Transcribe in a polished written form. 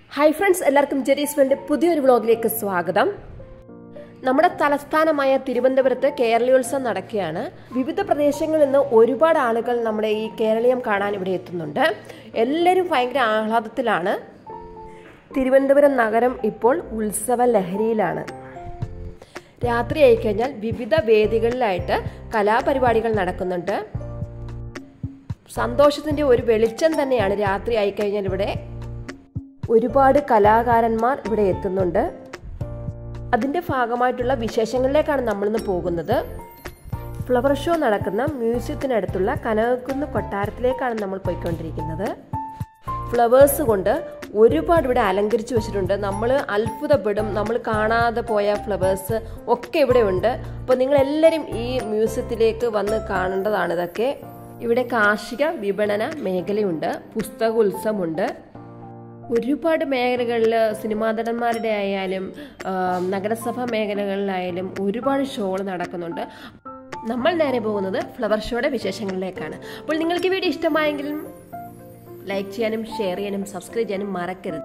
Hi friends, എല്ലാവർക്കും Jerry's world പുതിയൊരു വ്ലോഗിലേക്ക് സ്വാഗതം. നമ്മുടെ തലസ്ഥാനമായ തിരുവനന്തപുരത്ത് കേരളീയോത്സവം നടക്കുകയാണ്. വിവിധ പ്രദേശങ്ങളിൽ നിന്ന് ഒരുപാട് ആളുകൾ നമ്മുടെ ഈ കേരളീയം കാണാൻ ഇവിടെ എത്തുന്നുണ്ട്. എല്ലാവരും ഭയങ്കര ആഹ്ലാദത്തിലാണ്. തിരുവനന്തപുരം നഗരം ഇപ്പോൾ ഉത്സവ ലഹരിയിലാണ്. രാത്രി ആയിക്കഴിഞ്ഞാൽ വിവിധ വേദികളിലായിട്ട് കലാപരിപാടികൾ നടക്കുന്നുണ്ട്. സന്തോഷത്തിൻ്റെ ഒരു വെളിച്ചം തന്നെയാണ് രാത്രി ആയിക്കഴിഞ്ഞാൽ ഇവിടെ. ഒരുപാട് കലാകാരന്മാർ ഇവിടെ എത്തുന്നുണ്ട്. അതിൻ്റെ ഭാഗമായിട്ടുള്ള വിശേഷങ്ങളിലേക്കാണ് നമ്മളിന്ന് പോകുന്നത്. ഫ്ലവർ ഷോ നടക്കുന്ന മ്യൂസിയത്തിനടുത്തുള്ള കനകക്കുന്ന് കൊട്ടാരത്തിലേക്കാണ് നമ്മൾ പോയിക്കൊണ്ടിരിക്കുന്നത്. ഫ്ലവേഴ്സ് കൊണ്ട് ഒരുപാട് ഇവിടെ അലങ്കരിച്ചു വെച്ചിട്ടുണ്ട്. നമ്മൾ അത്ഭുതപ്പെടും. നമ്മൾ കാണാതെ പോയ ഫ്ലവേഴ്സ് ഒക്കെ ഇവിടെ ഉണ്ട്. അപ്പോൾ നിങ്ങളെല്ലാവരും ഈ മ്യൂസിയത്തിലേക്ക് വന്ന് കാണേണ്ടതാണ്. ഇതൊക്കെ ഇവിടെ കാർഷിക വിപണന മേഖലയുണ്ട്, പുസ്തകോത്സവമുണ്ട്. ഒരുപാട് മേഖലകളിൽ സിനിമാ നടന്മാരുടെ ആയാലും നഗരസഭാ മേഖലകളിലായാലും ഒരുപാട് ഷോകൾ നടക്കുന്നുണ്ട്. നമ്മൾ നേരെ പോകുന്നത് ഫ്ലവർ ഷോയുടെ വിശേഷങ്ങളിലേക്കാണ്. അപ്പോൾ നിങ്ങൾക്ക് വീഡിയോ ഇഷ്ടമായെങ്കിലും ലൈക്ക് ചെയ്യാനും ഷെയർ ചെയ്യാനും സബ്സ്ക്രൈബ് ചെയ്യാനും മറക്കരുത്.